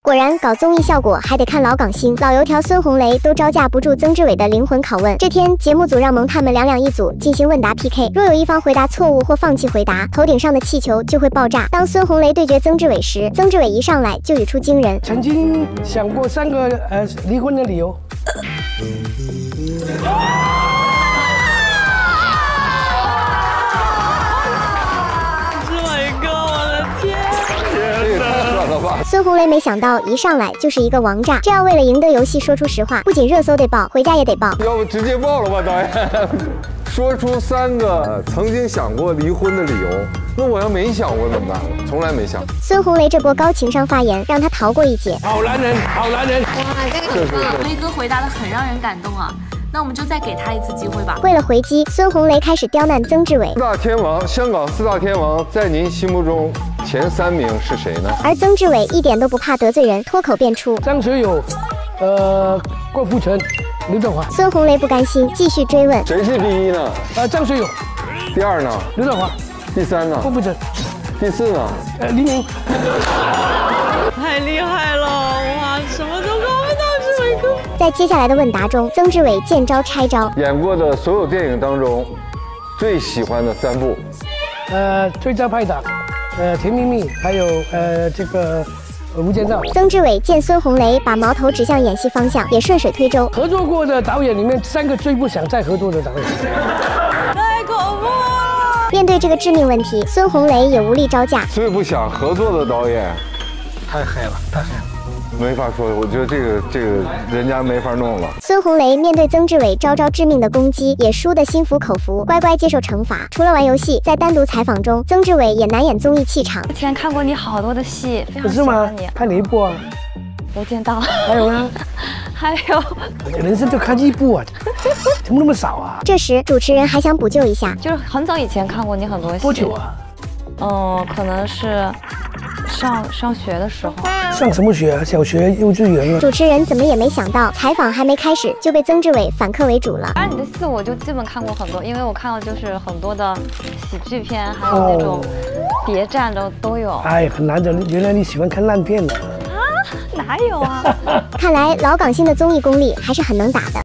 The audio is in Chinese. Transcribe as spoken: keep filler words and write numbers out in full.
果然，搞综艺效果还得看老港星，老油条孙红雷都招架不住曾志伟的灵魂拷问。这天，节目组让萌探们两两一组进行问答 P K， 若有一方回答错误或放弃回答，头顶上的气球就会爆炸。当孙红雷对决曾志伟时，曾志伟一上来就语出惊人： 曾经想过三个呃离婚的理由。 孙红雷没想到一上来就是一个王炸，这要为了赢得游戏说出实话，不仅热搜得爆，回家也得爆。 要不直接爆了吧，导演？说出三个曾经想过离婚的理由，那我要没想过怎么办？从来没想。 孙红雷这波高情商发言让他逃过一劫。 好男人，好男人！ 哇，这个很棒，雷哥回答的很让人感动啊。那我们就再给他一次机会吧。 为了回击，孙红雷开始刁难曾志伟。 四大天王，香港四大天王，在您心目中前三名是谁呢？ 而曾志伟一点都不怕得罪人，脱口便出： 张学友，呃，郭富城，刘德华。 孙红雷不甘心，继续追问： 谁是第一呢？ 呃，张学友。 第二呢？ 刘德华。 第三呢？ 郭富城。 第四呢？ 呃，黎明。 太厉害了！哇，什么都搞不到志伟哥。 在接下来的问答中，曾志伟见招拆招。 演过的所有电影当中，最喜欢的三部。 呃，最佳拍档，呃，甜蜜蜜，还有呃这个呃无间道。 曾志伟见孙红雷把矛头指向演戏方向，也顺水推舟。 合作过的导演里面，三个最不想再合作的导演。 太恐怖了！ 面对这个致命问题，孙红雷也无力招架。 最不想合作的导演， 太嗨了，太嗨了。 没法说，我觉得这个这个人家没法弄了。 孙红雷面对曾志伟招招致命的攻击，也输得心服口服，乖乖接受惩罚。除了玩游戏，在单独采访中，曾志伟也难掩综艺气场。 之前看过你好多的戏，非常喜是吗欢你。？ 看哪一部啊？ 无间道。 还有呢？ 还有， 人生就看一部啊，怎么那么少啊？ 这时，主持人还想补救一下， 就是很早以前看过你很多戏。 多久啊？ 嗯，可能是上上学的时候。 上什么学啊？小学、幼稚园啊？ 主持人怎么也没想到，采访还没开始就被曾志伟反客为主了。 而你的戏我就基本看过很多，因为我看到就是很多的喜剧片，还有那种谍战的都有。 哎，很难得，原来你喜欢看烂片的。 哪有啊？ 看来老港星的综艺功力还是很能打的。